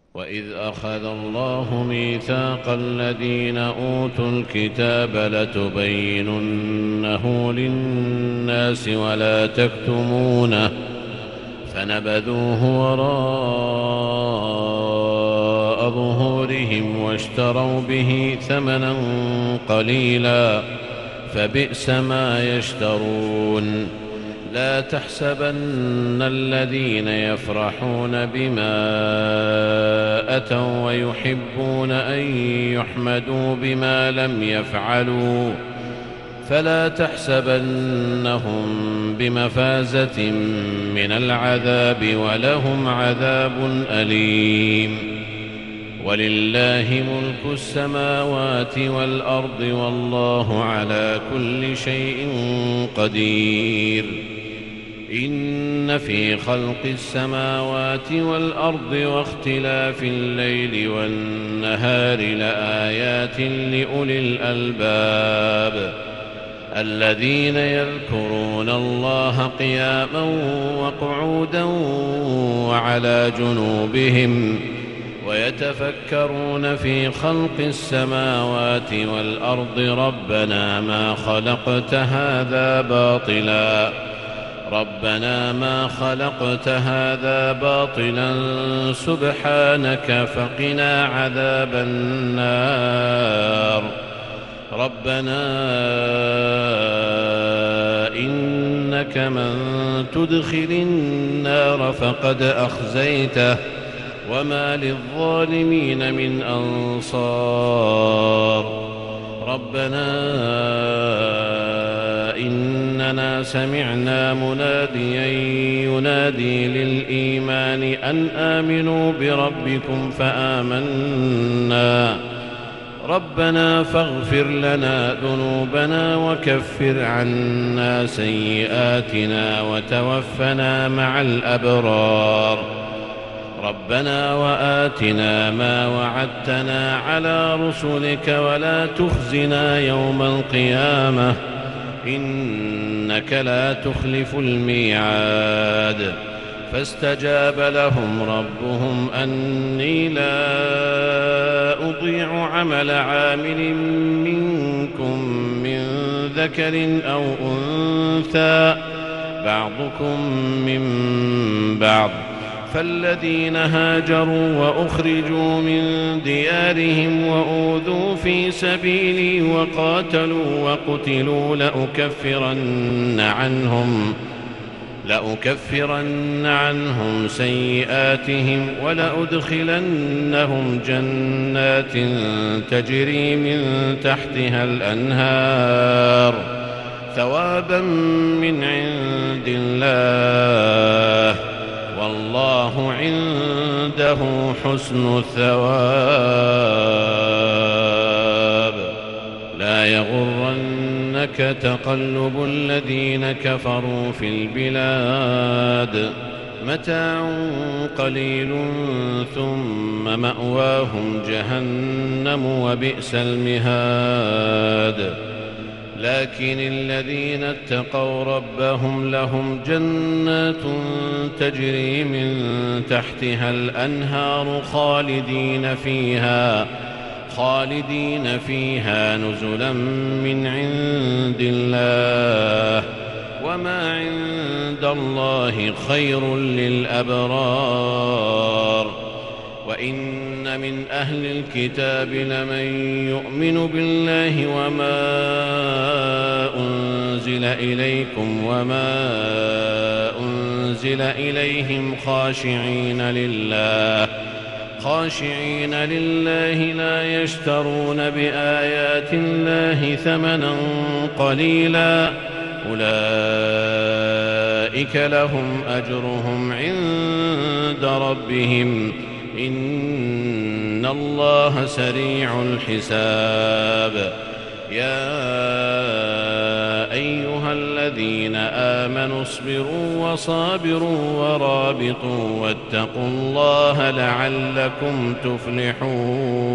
وإذ أخذ الله ميثاق الذين أوتوا الكتاب لتبيننه للناس ولا تكتمونه فنبذوه وراء ظهورهم واشتروا به ثمنا قليلا فبئس ما يشترون. لا تحسبن الذين يفرحون بما أتوا ويحبون أن يحمدوا بما لم يفعلوا فلا تحسبنهم بمفازة من العذاب ولهم عذاب أليم. ولله ملك السماوات والأرض والله على كل شيء قدير. إن في خلق السماوات والأرض واختلاف الليل والنهار لآيات لأولي الألباب الذين يذكرون الله قياما وقعودا وعلى جنوبهم ويتفكرون في خلق السماوات والأرض ربنا ما خلقت هذا باطلا سبحانك فقنا عذاب النار. ربنا إنك من تدخل النار فقد أخزيته وما للظالمين من أنصار. ربنا إننا سمعنا مناديا ينادي للإيمان أن آمنوا بربكم فآمنا. ربنا فاغفر لنا ذنوبنا وكفر عنا سيئاتنا وتوفنا مع الأبرار. ربنا وآتنا ما وعدتنا على رسلك ولا تخزنا يوم القيامة إنك لا تخلف الميعاد. فاستجاب لهم ربهم أني لا أضيع عمل عامل منكم من ذكر أو أنثى بعضكم من بعض. فالذين هاجروا وأخرجوا من ديارهم وأوذوا في سبيلي وقاتلوا وقتلوا لأكفرن عنهم سيئاتهم ولأدخلنهم جنات تجري من تحتها الأنهار ثوابا من عند الله والله عنده حسن الثواب. لا يغرنك تقلب الذين كفروا في البلاد متاع قليل ثم مأواهم جهنم وبئس المهاد. لكن الذين اتقوا ربهم لهم جنات تجري من تحتها الأنهار خالدين فيها نزلا من عند الله وما عند الله خير للأبرار. وإن من أهل الكتاب لمن يؤمن بالله وما أنزل إليكم وما أنزل إليهم خاشعين لله لا يشترون بآيات الله ثمنا قليلا أولئك لهم أجرهم عند ربهم إن الله سريع الحساب. يا أيها الذين آمنوا اصبروا وصابروا ورابطوا واتقوا الله لعلكم تفلحون.